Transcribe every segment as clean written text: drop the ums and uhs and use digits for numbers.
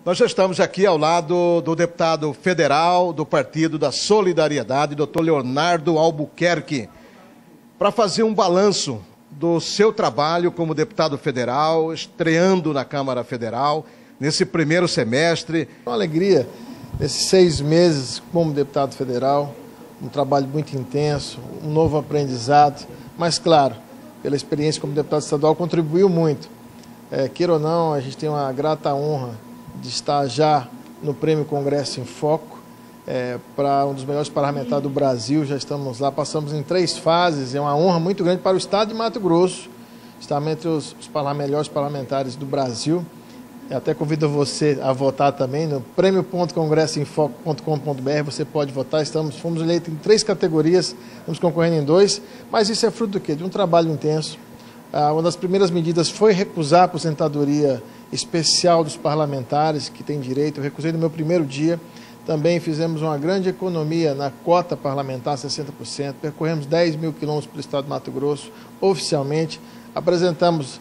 Nós já estamos aqui ao lado do deputado federal do Partido da Solidariedade, Dr. Leonardo Albuquerque, para fazer um balanço do seu trabalho como deputado federal, estreando na Câmara Federal, nesse primeiro semestre. Uma alegria, nesses 6 meses como deputado federal, um trabalho muito intenso, um novo aprendizado, mas claro, pela experiência como deputado estadual, contribuiu muito. Queira ou não, a gente tem uma grata honra de estar já no Prêmio Congresso em Foco, para um dos melhores parlamentares do Brasil. Já estamos lá, passamos em 3 fases, é uma honra muito grande para o estado de Mato Grosso, estar entre os melhores parlamentares do Brasil. Eu até convido você a votar também no prêmio.congressoemfoco.com.br, você pode votar. Fomos eleitos em 3 categorias, estamos concorrendo em 2, mas isso é fruto do quê? De um trabalho intenso. Uma das primeiras medidas foi recusar a aposentadoria especial dos parlamentares, que têm direito. Eu recusei no meu primeiro dia. Também fizemos uma grande economia na cota parlamentar, 60%. Percorremos 10 mil quilômetros pelo estado de Mato Grosso, oficialmente. Apresentamos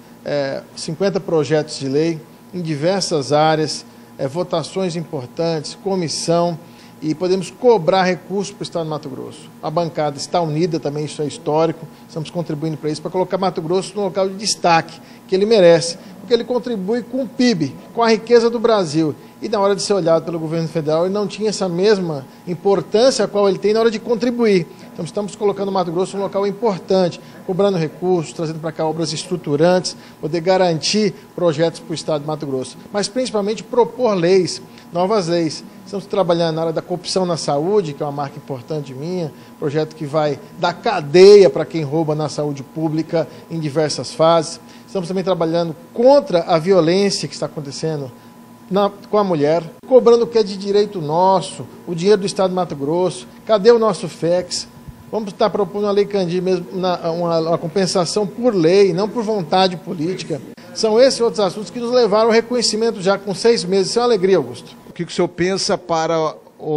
50 projetos de lei em diversas áreas, votações importantes, comissão, e podemos cobrar recursos para o estado de Mato Grosso. A bancada está unida também, isso é histórico, estamos contribuindo para isso, para colocar Mato Grosso no local de destaque que ele merece, porque ele contribui com o PIB, com a riqueza do Brasil. E na hora de ser olhado pelo governo federal, ele não tinha essa mesma importância a qual ele tem na hora de contribuir. Então estamos colocando o Mato Grosso num local importante, cobrando recursos, trazendo para cá obras estruturantes, poder garantir projetos para o estado de Mato Grosso. Mas principalmente propor leis, novas leis. Estamos trabalhando na área da corrupção na saúde, que é uma marca importante minha, projeto que vai dar cadeia para quem rouba na saúde pública em diversas fases. Estamos também trabalhando contra a violência que está acontecendo com a mulher, cobrando o que é de direito nosso, o dinheiro do estado de Mato Grosso. Cadê o nosso FEX? Vamos estar propondo uma lei Candir mesmo, uma compensação por lei, não por vontade política. São esses outros assuntos que nos levaram ao reconhecimento já com 6 meses. Isso é uma alegria, Augusto. O que o senhor pensa para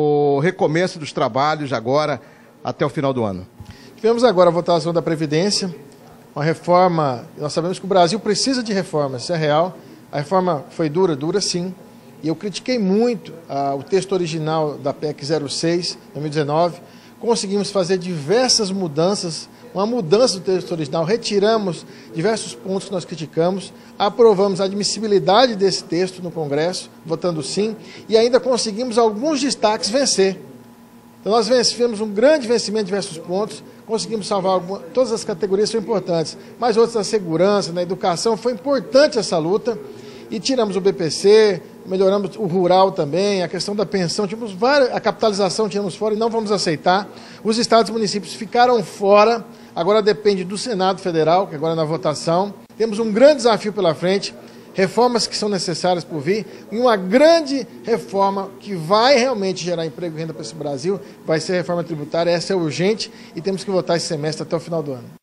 o recomeço dos trabalhos agora até o final do ano? Tivemos agora a votação da Previdência, uma reforma. Nós sabemos que o Brasil precisa de reformas, isso é real. A reforma foi dura sim, e eu critiquei muito o texto original da PEC 06, 2019. Conseguimos fazer diversas mudanças, uma mudança do texto original, retiramos diversos pontos que nós criticamos, aprovamos a admissibilidade desse texto no Congresso, votando sim, e ainda conseguimos alguns destaques vencer. Então nós fizemos um grande vencimento de diversos pontos, conseguimos salvar todas as categorias são importantes, mas outras na segurança, na educação, foi importante essa luta, e tiramos o BPC, melhoramos o rural também, a questão da pensão, a capitalização tínhamos fora e não vamos aceitar. Os estados e municípios ficaram fora, agora depende do Senado Federal, que agora é na votação. Temos um grande desafio pela frente, reformas que são necessárias por vir, e uma grande reforma que vai realmente gerar emprego e renda para esse Brasil, vai ser a reforma tributária. Essa é urgente e temos que votar esse semestre até o final do ano.